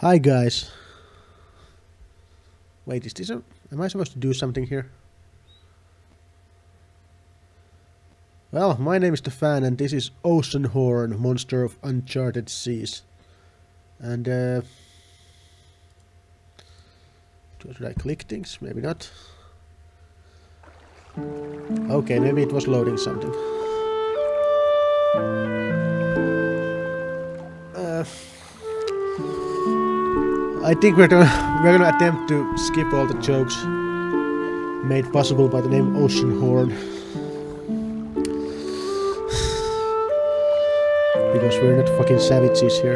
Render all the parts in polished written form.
Hi guys. Wait, is this a... Am I supposed to do something here? Well, my name is the Fan and this is Oceanhorn, monster of Uncharted Seas. And should I click things? Maybe not. Okay, maybe it was loading something. I think we're gonna attempt to skip all the jokes made possible by the name Oceanhorn. Because we're not fucking savages here.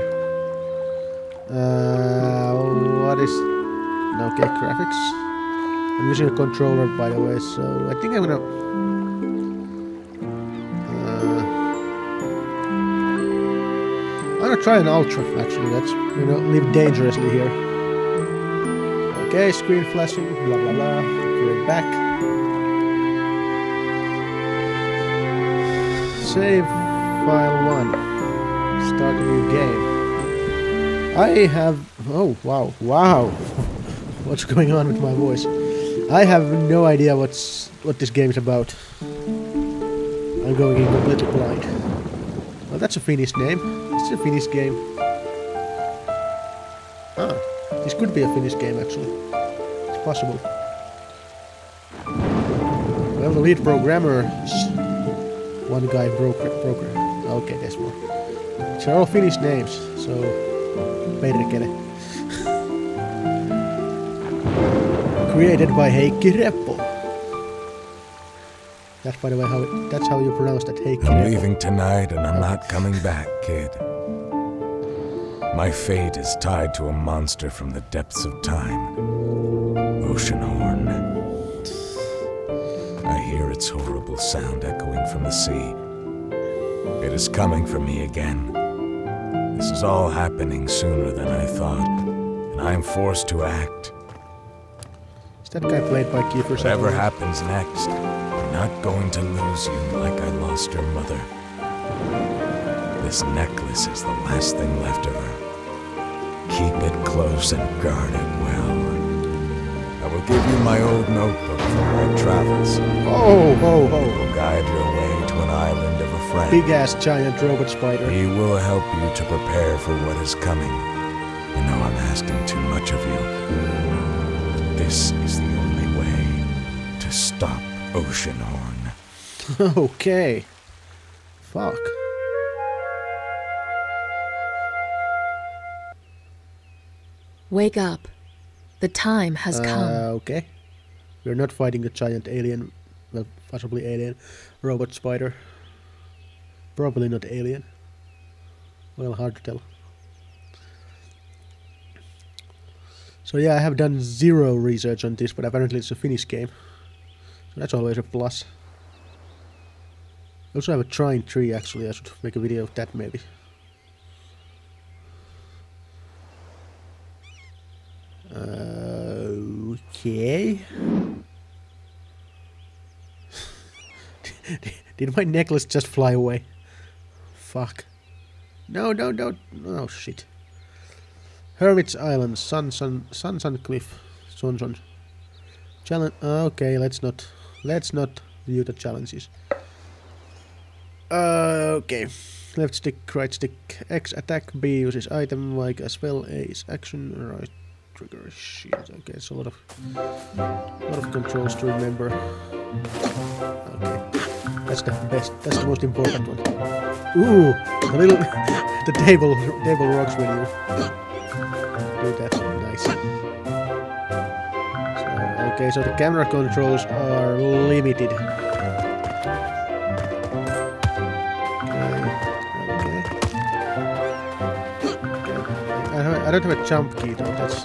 What is... Okay, graphics. I'm using a controller, by the way, so I think I'm gonna... I'm gonna try an ultra, actually. Let's, live dangerously here. Okay, screen flashing, blah blah blah. We're back. Save file 1. Start a new game. I have... Oh, wow. What's going on with my voice? I have no idea what this game is about. I'm going in completely blind. Well, that's a Finnish name. It's a Finnish game. Ah, this could be a Finnish game actually. It's possible. Well, the lead programmer is one guy program. Okay, there's more. These are all Finnish names, so perkele. Created by Heikki Reppo. That's, by the way, that's how you pronounce that, Heikki. I'm leaving tonight and I'm not coming back, kid. My fate is tied to a monster from the depths of time. Oceanhorn. I hear its horrible sound echoing from the sea. It is coming for me again. This is all happening sooner than I thought, and I am forced to act. Is that guy played by Kiefer? Whatever happens next, I'm not going to lose you like I lost your mother. This necklace is the last thing left of her. Keep it close and guard it well. I will give you my old notebook from my travels. Oh, ho, ho. It will guide your way to an island of a friend. Big-ass giant robot spider. He will help you to prepare for what is coming. I know I'm asking too much of you. But this is the only way to stop Oceanhorn. Okay. Fuck. Wake up. The time has come. Okay. We're not fighting a giant alien, well, possibly alien, robot spider. Probably not alien. Well, hard to tell. So yeah, I have done zero research on this, but apparently it's a Finnish game. So that's always a plus. I also have a trine tree, actually. I should make a video of that, maybe. Okay. Did my necklace just fly away? Fuck. No. Oh, shit. Hermit's Island, Sun Cliff, Son. Challenge. Okay, let's not view the challenges. Okay. Left stick, right stick, X attack, B uses item like as well, A is action, right trigger shit. Okay, it's a lot of controls to remember. Okay. That's the best, that's the most important one. Ooh, a little the table rocks when you do that. Nice. So, okay, so the camera controls are limited. I don't have a jump key though. That's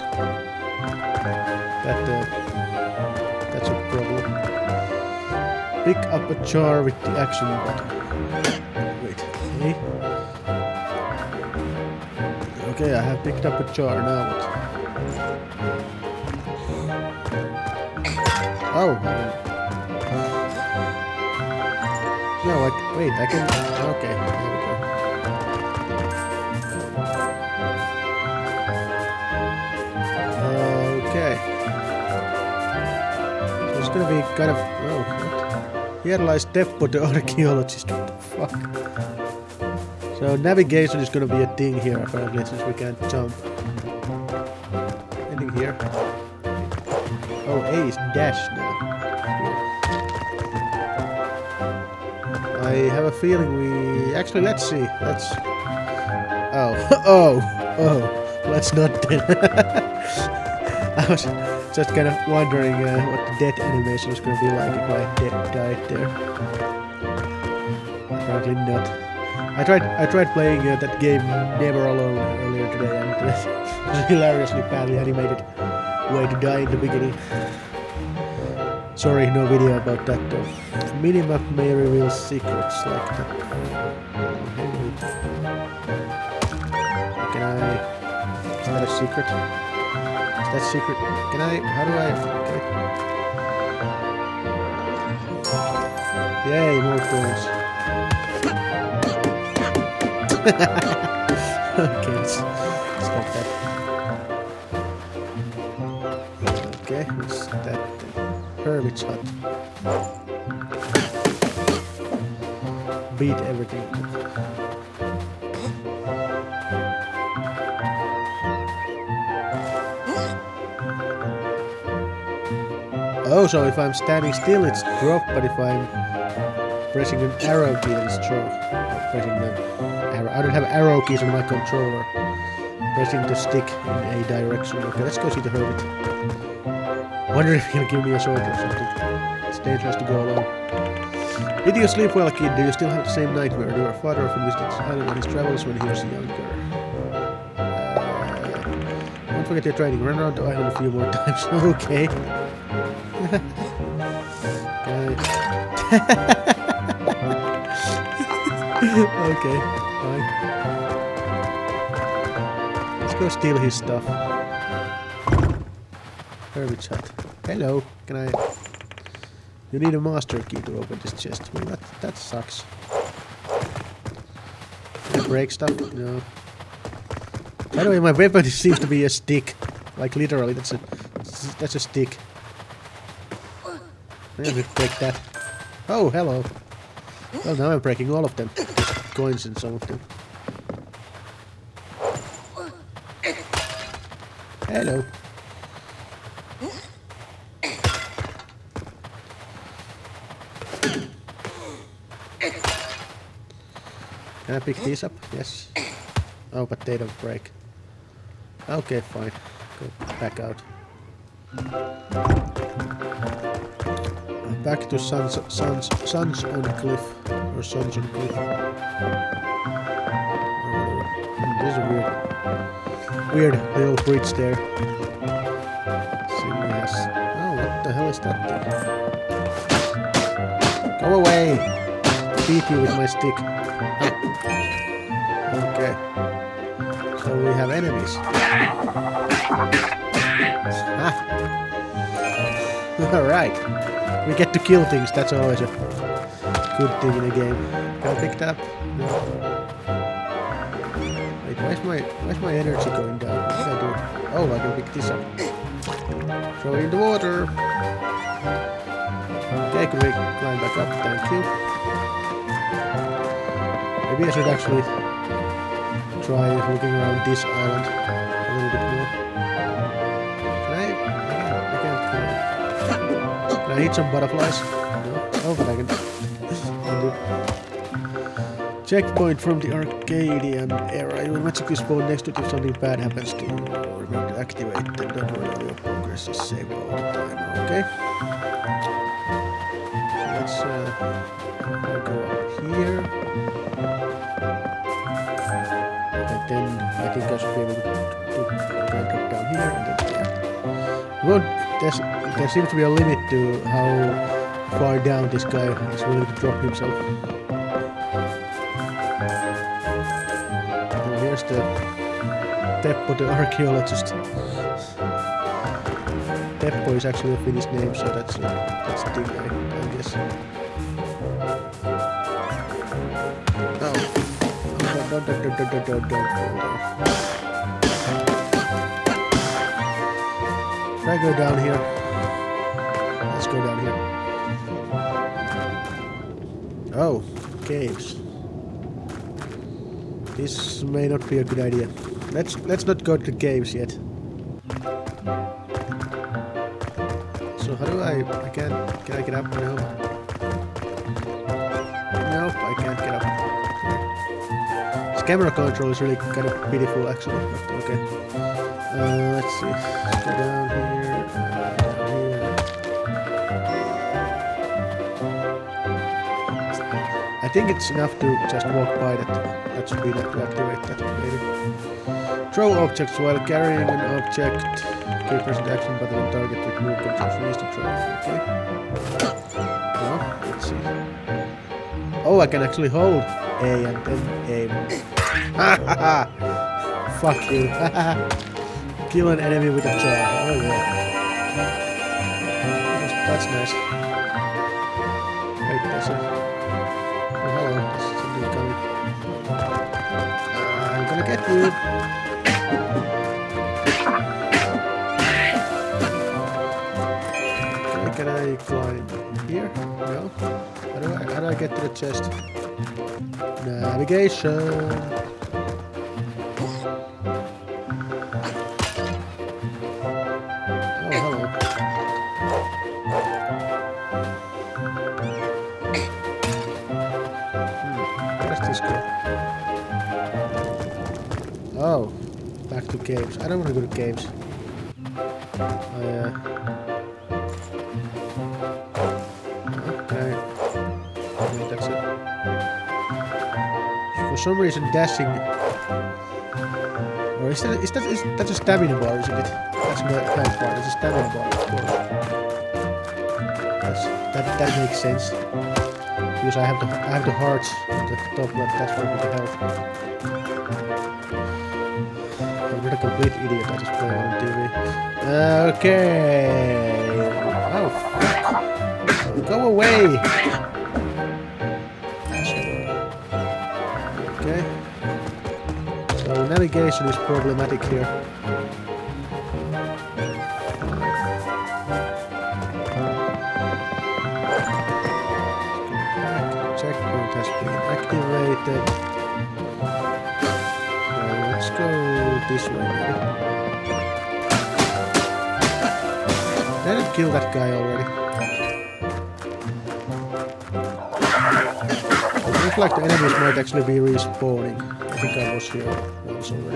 a problem. Pick up a jar with the action button. Wait, okay. Okay, I have picked up a jar. Now what? Oh, no, wait, I can. Okay, there we go. kind of... Oh, what? Here lies Teppo the archaeologist. What the fuck? So navigation is gonna be a thing here apparently, since we can't jump. Anything here? Oh, A is dash now. I have a feeling we... Actually, let's see. Let's... Oh. Oh. Let's not then. I was just kind of wondering what the death animation was going to be like if I died there. Apparently not. I tried playing that game Never Alone earlier today, and it was hilariously badly animated way to die in the beginning. Sorry, no video about that though. Minimap may reveal secrets like that. Can I... Is that a secret? Is that secret? Can I... How do I... Okay. Yay, more coins. Okay, let's get that. Okay, what's that then? Hermit's hut. Beat everything. Oh, so if I'm standing still it's drop, but if I'm pressing an arrow key then it's drop. Pressing the arrow. I don't have arrow keys on my controller. Pressing the stick in a direction. Okay, let's go see the hermit. Wonder if he can give me a sword or something. It's dangerous to go alone. Did you sleep well, kid? Do you still have the same nightmare? Your father often visits this island on his travels when he was younger. Don't forget your training. Run around the island a few more times. Okay. Okay, fine. Let's go steal his stuff. Hermit's hut. Hello, can I... You need a master key to open this chest. Well, that sucks. Can I break stuff? No. By the way, my weapon seems to be a stick. Like literally, that's a stick. Maybe we break that. Oh, hello. Well, now I'm breaking all of them. There's coins in some of them. Hello. Can I pick these up? Yes. Oh, but they don't break. Okay, fine. Go back out. Back to Suns on Cliff. Or Suns on Cliff. There's a weird little bridge there. Yes. Oh, what the hell is that thing? Go away! Beat you with my stick. Oh. Okay. So we have enemies. Alright. We get to kill things, that's always a good thing in a game. Can I pick that up? No. Wait, where's my energy going down? What did I do? Oh, I can pick this up. Throw it in the water. Okay, can we climb back up? Thank you. Maybe I should actually try looking around this island a little bit more. Can I can't climb. Can I eat some butterflies? No. Oh, but I can. Checkpoint from the Arcadian era. You will magically spawn next to it if something bad happens to you. Remember to activate them. Don't worry, all your progress is saved all the time. Okay. Let's go up here. And then I think I should be able to drop down here and then yeah. Well, there seems to be a limit to how far down this guy is willing to drop himself. And here's the Teppo the archaeologist. Teppo is actually a Finnish name, so that's a thing, I guess. Oh. Don't fall down. Should I go down here? Let's go down here. Oh, caves. This may not be a good idea. Let's not go to the caves yet. So how do I can I get up? No. Nope, I can't get up. This camera control is really kind of pitiful actually, but okay. Let's see. Let's go down here. Down here. I think it's enough to just walk by that. That should be enough to activate that, maybe. Throw objects while carrying an object. Keep pressing the action button on target with move controls. Release the throw. Okay. Now, let's see. Oh, I can actually hold A and then aim. Fuck you. Kill an enemy with a throw. Oh yeah. That's nice. Wait, there's a... Oh, hello. There's something coming. I'm gonna get you. Okay, can I climb here? No? How do I get to the chest? Navigation. Oh, hello. Where does this go? Oh, back to caves. I don't want to go to caves. Okay. Okay, that's it. For some reason, dashing. Or is that a stamina bar, isn't it? That's not a health bar. It's a stamina bar, of course. That makes sense. Because I have the hearts at the top left. That's where I get the health. I'm not a complete idiot. I just play on TV. Okay. Oh, fuck. Go away. Okay. So navigation is problematic here. Checkpoint has been activated. Let's go this way, maybe. Did I kill that guy already? It looks like the enemies might actually be respawning. I think I was here once already.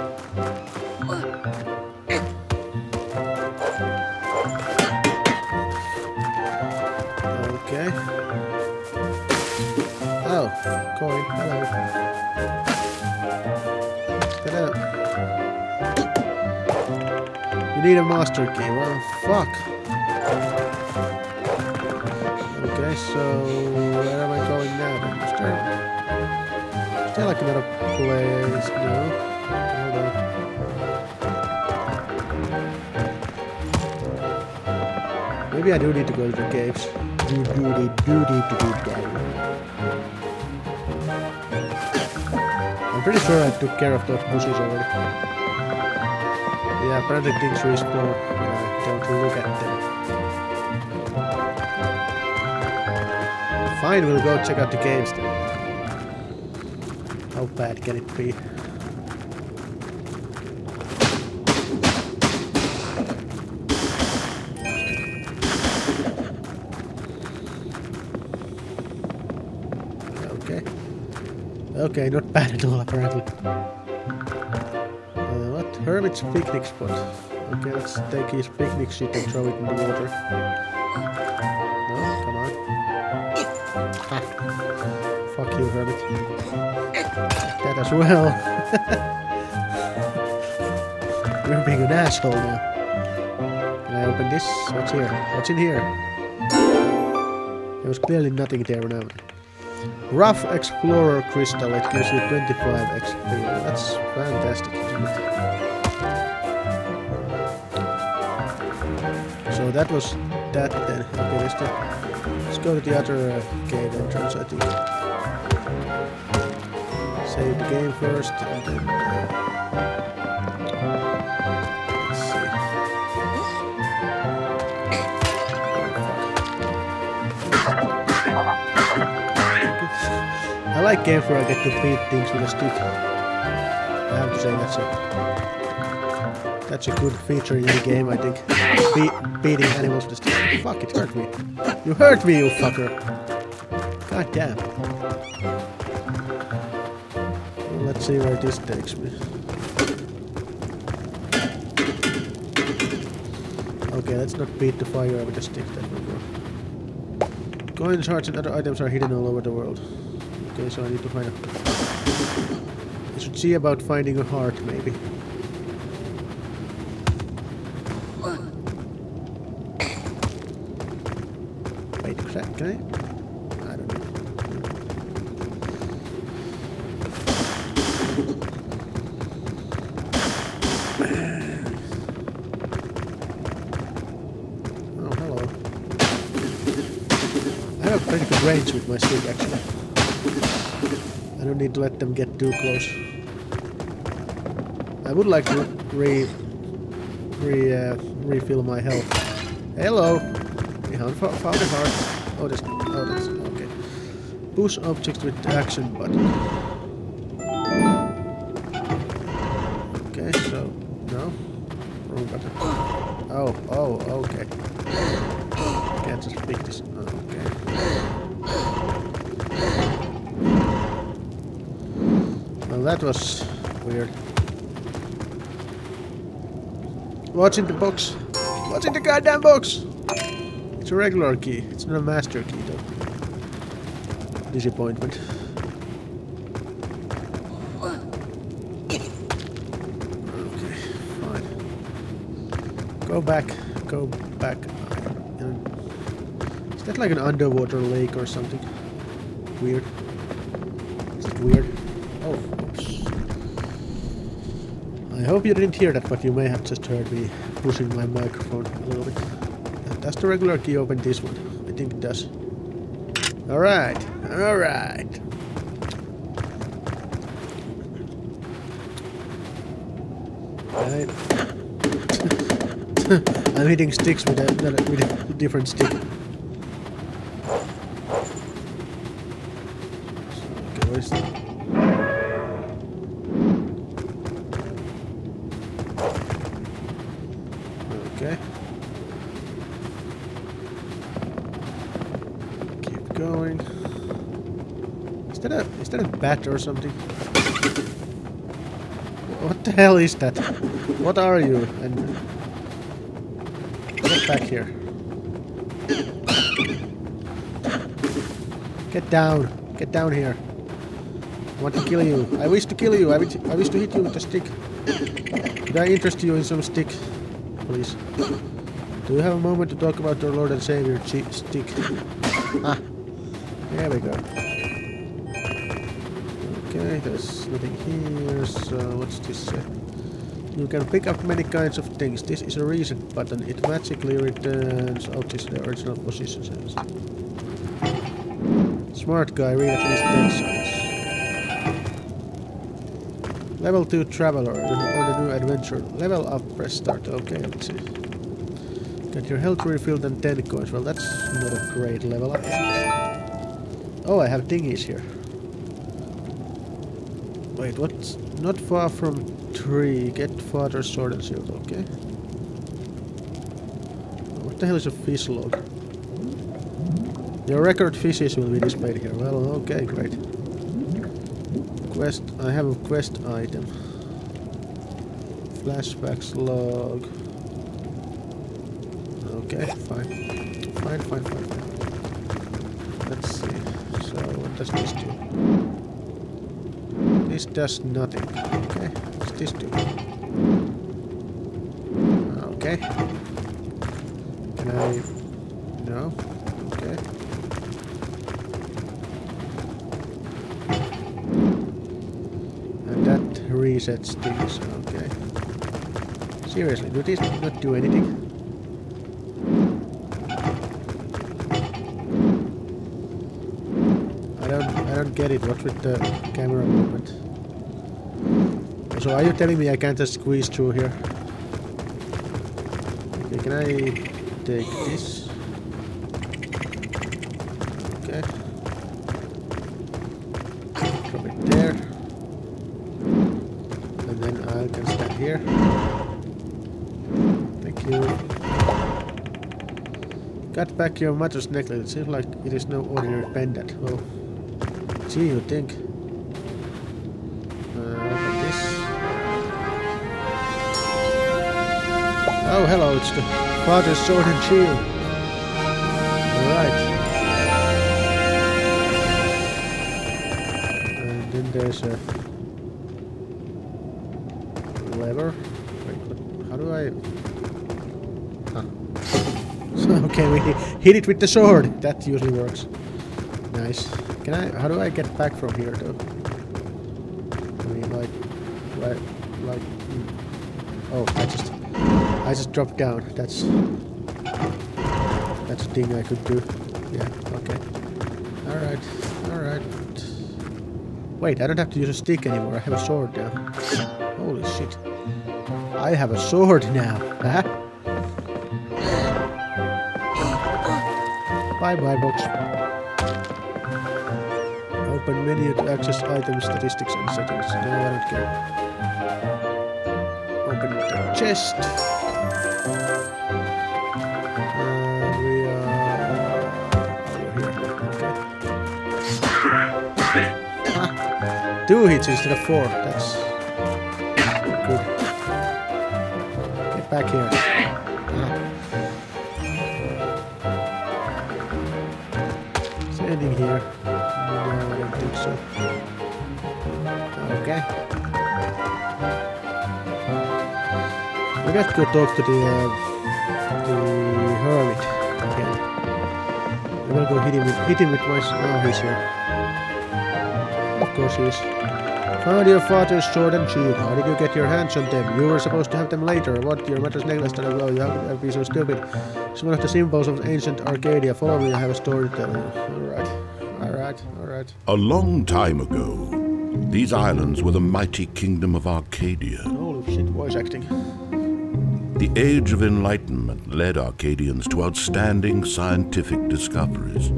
Okay. Oh, coin. Hello. Ta-da. You need a master key. Well, fuck. Okay, so where am I going now then? Is there like another place? No. Hold on. Maybe I do need to go to the caves. Do need to do that. I'm pretty sure I took care of those bushes already. Yeah, apparently things respawn when I don't look at them. Fine, we'll go check out the caves then. How bad can it be? Okay. Okay, not bad at all apparently. What? Hermit's picnic spot. Okay, let's take his picnic sheet and throw it in the water. No, come on. Ha. Fuck you, Hermit. That as well. You're being an asshole now. Can I open this? What's here? What's in here? There was clearly nothing there now. Rough Explorer Crystal, it gives you 25 XP. That's fantastic, isn't it? So that was that then. Okay, let's go to the other cave entrance, I think. Save the game first, and then... let's see. I like games where I get to beat things with a stick. I have to say that's a good feature in the game, I think. Beating animals with a stick. Fuck, it hurt me. You hurt me, you fucker. God damn. Well, let's see where this takes me. Okay, let's not beat the fire with a stick, that will go. Coins, hearts and other items are hidden all over the world. Okay, so I need to find a... I should see about finding a heart, maybe. Wait, can I? I don't know. Oh, hello. I have pretty good range with my stick, actually. I don't need to let them get too close. I would like to refill my health. Hello! We found a heart. Oh, that's okay. Push objects with the action button. Okay, so no, wrong button. Oh, okay. Can't just pick this. Okay. Well, that was weird. What's in the box? What's in the goddamn box? It's a regular key. It's not a master key, though. Disappointment. Okay, fine. Go back. Go back. Is that like an underwater lake or something? Weird. Is it weird? Oh, oops. I hope you didn't hear that, but you may have just heard me pushing my microphone a little bit. Does the regular key open this one? I think it does. Alright, alright. I'm hitting sticks with a different stick. Okay, what is that? Okay. Keep going. Is that a bat or something? What the hell is that? What are you? And get back here. Get down. Get down here. I want to kill you. I wish to kill you. I wish to hit you with a stick. Could I interest you in some stick? Please. Do you have a moment to talk about your Lord and Savior stick? Ah. There we go. Okay, there's nothing here, so what's this say? You can pick up many kinds of things. This is a reset button. It magically returns objects to their original positions. Smart guy, read at least 10 signs. Level 2 Traveler, or the new adventure. Level up, press start. Okay, let's see. Get your health refilled and 10 coins. Well, that's not a great level up. Oh, I have dinghies here. Wait, what's not far from tree? Get father's sword and shield, okay. What the hell is a fish log? Your record fishes will be displayed here. Well, okay, great. Quest, I have a quest item. Flashbacks log. Okay, fine. Fine. Let's see. So, what does this do? This does nothing. Okay, what's this do? Okay. Can I... No? Okay. And that resets things, okay. Seriously, do this not do anything? I don't get it. What's with the camera movement? So are you telling me I can't just squeeze through here? Okay, can I take this? Okay. can stand here. Thank you. Got back your mother's necklace. It seems like it is no ordinary pendant. Well, gee, you think? Open this. Oh, hello, it's the father's sword and shield. Alright. And then there's a lever. Wait, how do I... Okay, we hit it with the sword. That usually works. Nice. Can I... How do I get back from here, though? I mean, like... Oh, I just dropped down. That's a thing I could do. Yeah, okay. Alright, alright. Wait, I don't have to use a stick anymore. I have a sword now. Holy shit. I have a sword now. Huh? Bye-bye, box. Open menu to access item statistics and settings. No, I don't care. Open the chest. We are over here. Okay. Ah, 2 hits instead of 4. That's good. Get back here. Standing here. No, I don't think so. Okay. We got to go talk to the hermit again. I'm gonna go hit him with my... Oh, he's here. Of course he is. Found your father's sword and shield. How did you get your hands on them? You were supposed to have them later. What? Your mother's necklace that I blow. You have to be so stupid. It's one of the symbols of ancient Arcadia. Follow me, I have a story to tell you. Alright. Alright. Alright. A long time ago, these islands were the mighty kingdom of Arcadia. Holy shit, voice acting. The Age of Enlightenment led Arcadians to outstanding scientific discoveries.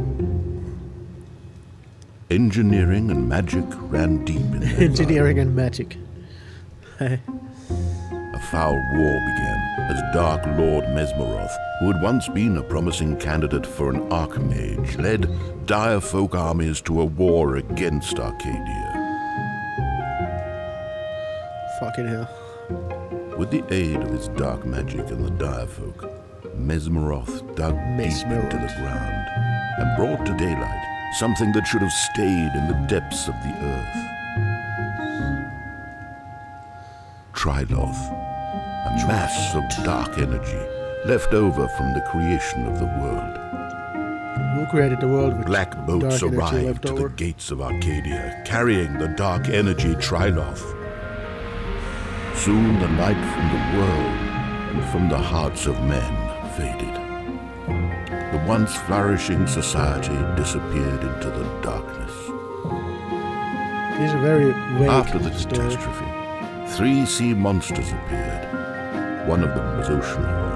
Engineering and magic ran deep in their Engineering and magic. A foul war began as Dark Lord Mesmeroth, who had once been a promising candidate for an archmage, led dire folk armies to a war against Arcadia. Fucking hell. With the aid of his dark magic and the dire folk, Mesmeroth dug deep into the ground and brought to daylight something that should have stayed in the depths of the earth. Triloth, a mass of dark energy left over from the creation of the world. Who created the world with Black boats dark energy arrived left to over? the gates of Arcadia, carrying the dark energy Triloth. Soon the light from the world and from the hearts of men faded. The once flourishing society disappeared into the darkness. This is a very vague After the story. catastrophe, 3 sea monsters appeared. One of them was Oceanhorn.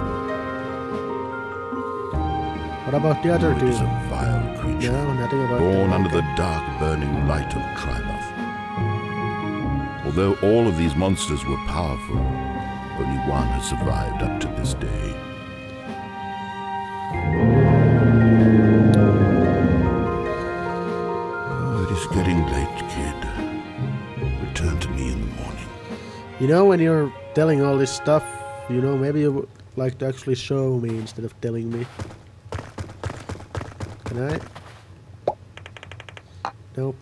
What about the other It two? is a vile creature, No, nothing about born that. under the dark burning light of Triloth. Although all of these monsters were powerful, only one has survived up to this day. Oh, it is getting late, kid. Return to me in the morning. You know, when you're telling all this stuff, you know, maybe you would like to actually show me instead of telling me. Can I? Nope.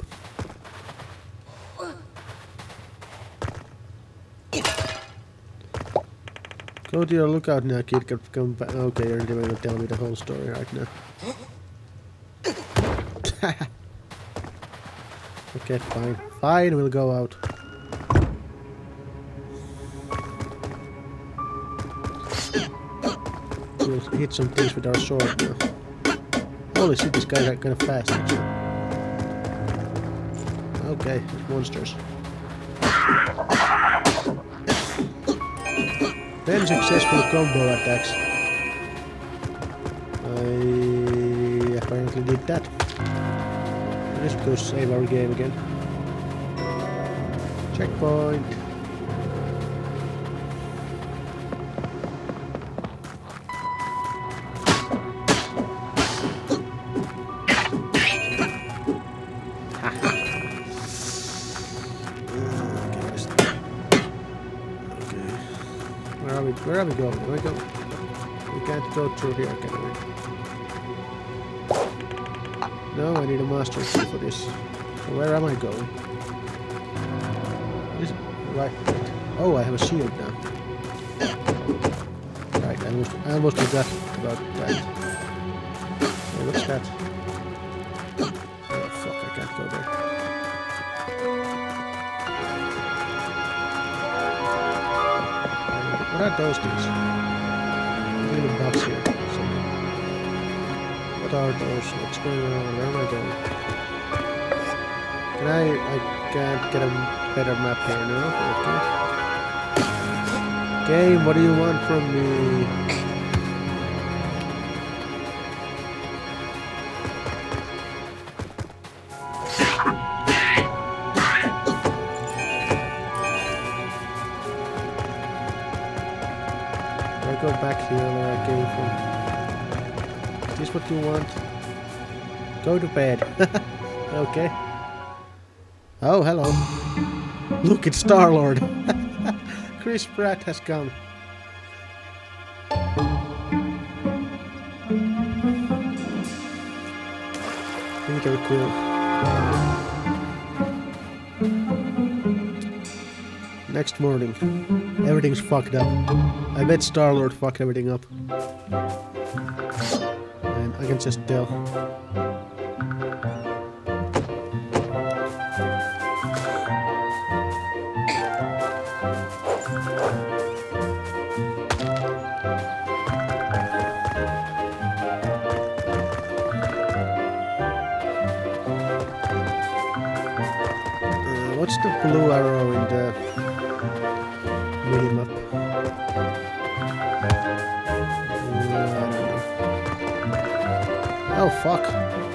Go to your lookout now, kid. Come back. Okay, you're not going to tell me the whole story right now. Okay, fine. Fine, we'll go out. We'll hit some things with our sword now. Holy shit, these guys are kind of fast. Okay, monsters. 10 successful combo attacks. I apparently did that. Let's go save our game again. Checkpoint. Where are we going? We can't go through here, can we? No, I need a master key for this. So where am I going? Right. Oh, I have a shield now. Right, I almost forgot about that. Oh, what's that? Oh fuck, I can't go there. What are those things? Little bugs here. What are those? What's going on? Where am I going? Can I can't get a better map here, no? Okay. Game, what do you want from me? I go back here where I came from. Is this what you want? Go to bed. Okay. Oh, hello. Look, it's Star-Lord. Chris Pratt has come. Peter Quill. Next morning. Everything's fucked up. I bet Star-Lord fucked everything up. And I can just tell. What's the blue arrow in the minimap? I don't know. Oh fuck.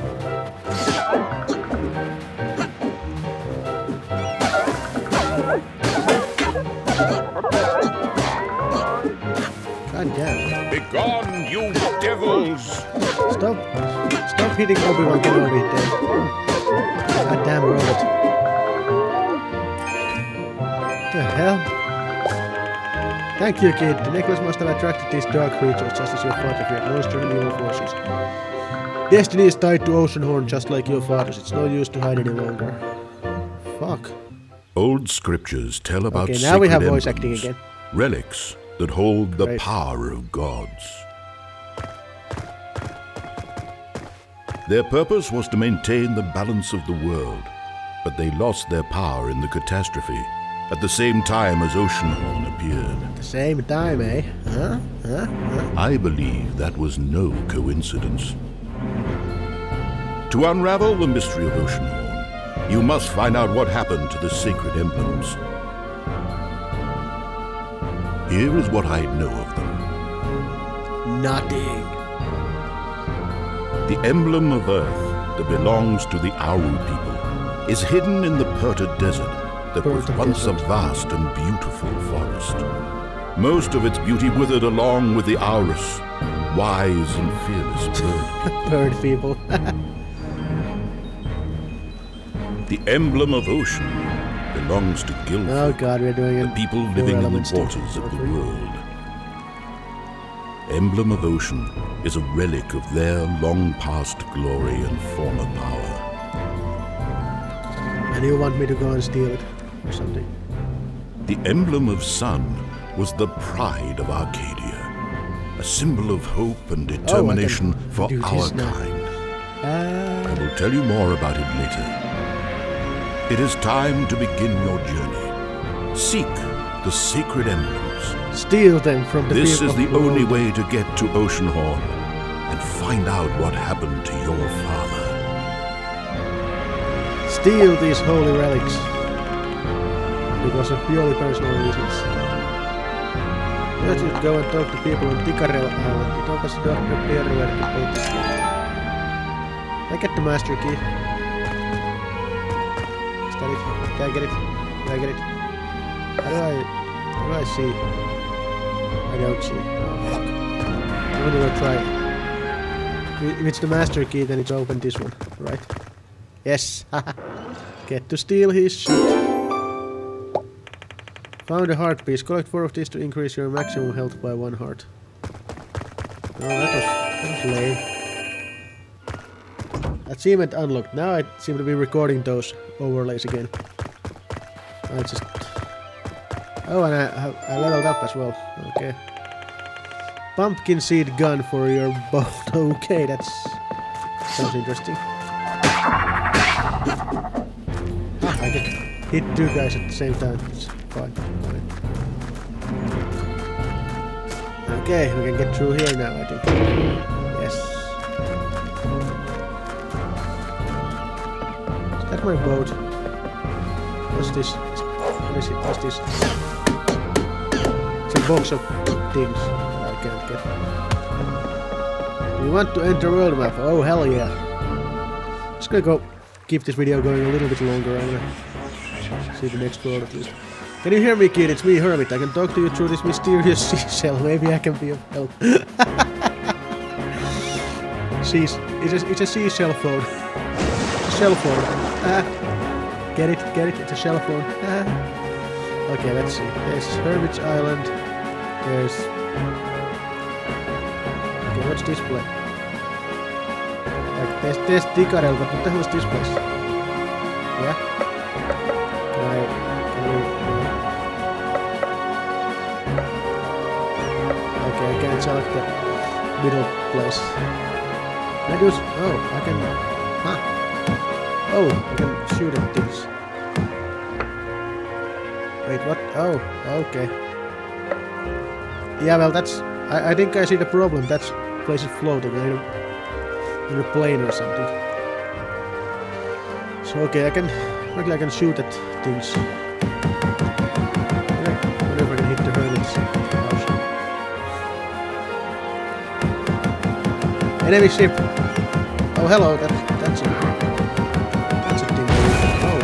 God damn. Begone, you devils! Stop hitting Obi-Wan Kenobi there. God damn robot. What the hell? Thank you, kid. The necklace must have attracted these dark creatures just as your father feared monster and evil forces. Destiny is tied to Oceanhorn just like your father's. It's no use to hide any longer. Fuck. Old scriptures tell about okay, now we have voice emblems, acting again. relics that hold the Right. power of gods. Their purpose was to maintain the balance of the world, but they lost their power in the catastrophe at the same time as Oceanhorn appeared. At the same time, eh? Huh? I believe that was no coincidence. To unravel the mystery of Oceanhorn, you must find out what happened to the sacred emblems. Here is what I know of them. Nothing. The emblem of Earth that belongs to the Aru people is hidden in the Purta Desert that was Purta once Desert. a vast and beautiful forest. Most of its beauty withered along with the Aurus, wise and fearless bird. Bird people. The emblem of ocean belongs to Oh Guildford, god, we're doing the it. people living in the waters of the world. Emblem of ocean is a relic of their long-past glory and former power. And you want me to go and steal it or something? The emblem of sun was the pride of Arcadia, a symbol of hope and determination for do our this now. kind. I will tell you more about it later. It is time to begin your journey. Seek the sacred emblems. Steal them from the This people is the of only world. way to get to Oceanhorn and find out what happened to your father. Steal these holy relics. Because of purely personal reasons. Let's just go and talk to people on Tikarel Island. It opens the door to prepare where to put this key. I get the master key. Is that it? Can I get it? Can I get it? How do I see? I don't see. Oh, fuck. I'm gonna try. If it's the master key, then it's open this one, right? Yes. Get to steal his shit. Found a heart piece. Collect 4 of these to increase your maximum health by 1 heart. Oh, that was lame. Achievement unlocked. Now I seem to be recording those overlays again. I just... Oh, and I leveled up as well. Okay. Pumpkin seed gun for your boat. Okay, that's... sounds interesting. Ah, I can hit 2 guys at the same time. It's fine. Okay, we can get through here now, I think. Yes. Is that my boat? What's this? What is it? What's this? It's a box of things that I can't get. We want to enter world map. Oh, hell yeah. Just gonna go keep this video going a little bit longer. I'm gonna see the next world at least. Can you hear me, kid? It's me, Hermit. I can talk to you through this mysterious seashell. Maybe I can be of help. It's a seashell phone. It's a shell phone. Get it? Get it? It's a shell phone. Okay, let's see. There's Hermit's Island. There's... Okay, what's this place? Like, there's Tikarel, but what the hell is this place? Yeah? Can we... Okay, I can't select the middle place. Can I do... Oh, I can... Huh? Oh, I can shoot at things. Wait, what? Oh, okay. Yeah, well, that's... I think I see the problem. That place is floating in a plane or something. So, okay, I can shoot at things. Whenever I can hit the Hermit's house. Enemy ship! Oh, hello, that's a thing. Oh.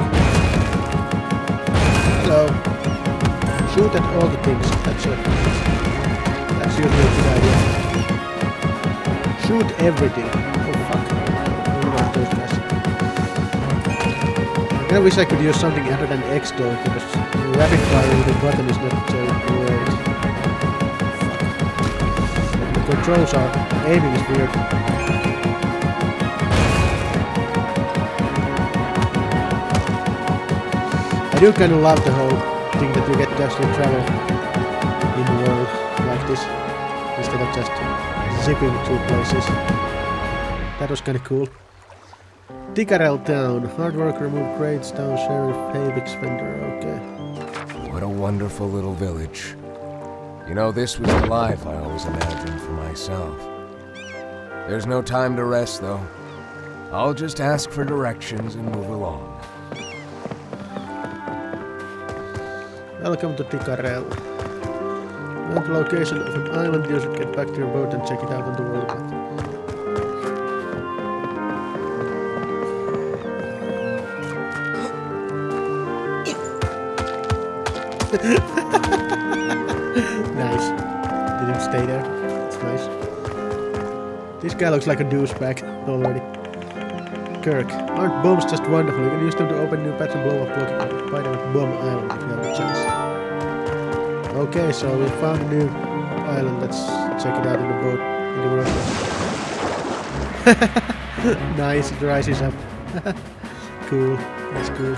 Hello. Shoot at all the things. That's usually a good idea. Shoot everything. Oh fuck. I don't want those guys. I kinda wish I could use something other than X though, because rapid fire with the button is not so great. The controls are... aiming is weird. I do kinda love the whole thing that you get to actually travel in the world like this, instead of just zipping through places. That was kinda cool. Tikarel Town. Hard work, remove crates, town sheriff, Havix vendor. Okay. What a wonderful little village. You know, this was the life I always imagined for myself. There's no time to rest, though. I'll just ask for directions and move along. Welcome to Tikarel. Find the location of an island. You should get back to your boat and check it out on the world map. Nice. Did him stay there? That's nice. This guy looks like a douchebag already. Kirk. Aren't bombs just wonderful? You can use them to open new paths and blow up blocks. Fight them at Bomb Island if you have a chance. Okay, so we found a new island. Let's check it out in the boat. In the world. Nice, it rises up. Cool. That's cool.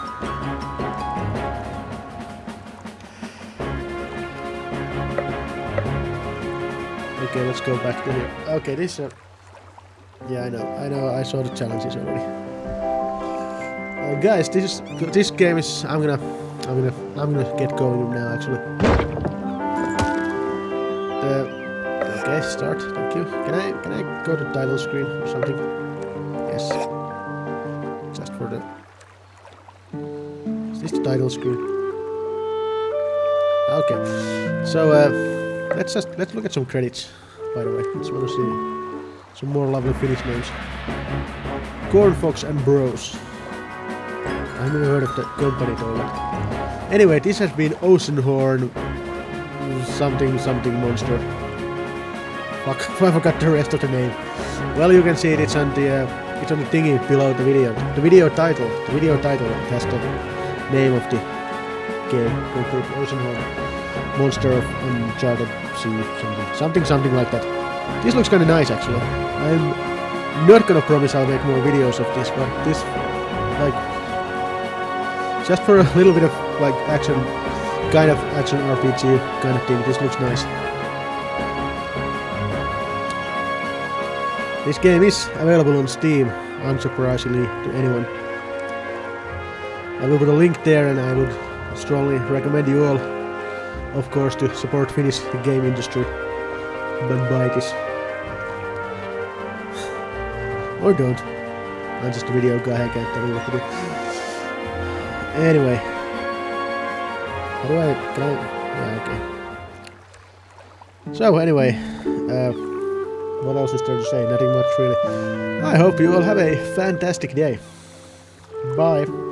Okay, let's go back to here. Okay, this yeah, I know, I saw the challenges already. Guys, this game is... I'm gonna get going now, actually. Okay, start. Thank you. Can I go to title screen or something? Yes. Just for the... Is this the title screen? Okay. So let's look at some credits. By the way, just want to see some more lovely Finnish names. Cornfox and Bros. I've never heard of the company though. But anyway, this has been Oceanhorn something monster. Fuck, I forgot the rest of the name. Well, you can see it. It's on the thingy below the video. The video title. It has the name of the game, complete Oceanhorn, monster of Uncharted Seas, something like that. This looks kind of nice actually. I'm not gonna promise I'll make more videos of this, but this, like, just for a little bit of like action, kind of action RPG kind of thing, this looks nice. This game is available on Steam, unsurprisingly to anyone. I will put a link there, and I would strongly recommend you all, of course, to support Finnish game industry. But buy this. Or don't. I'm just a video guy, I can't tell you what to do. Anyway. How do I... Can I... Yeah, okay. So, anyway. What else is there to say? Nothing much, really. I hope you all have a fantastic day. Bye.